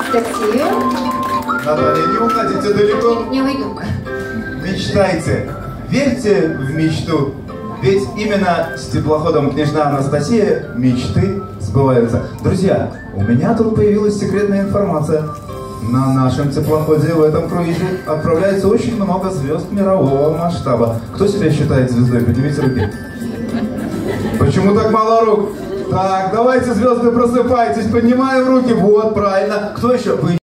Такси. Наталья, не уходите далеко. Не уйду. Мечтайте, верьте в мечту. Ведь именно с теплоходом «Княжна Анастасия» мечты сбываются. Друзья, у меня тут появилась секретная информация. На нашем теплоходе в этом круизе отправляется очень много звезд мирового масштаба. Кто себя считает звездой? Поднимите руки. Почему так мало рук? Так, давайте, звезды, просыпайтесь, поднимаем руки. Вот, правильно. Кто еще? Вы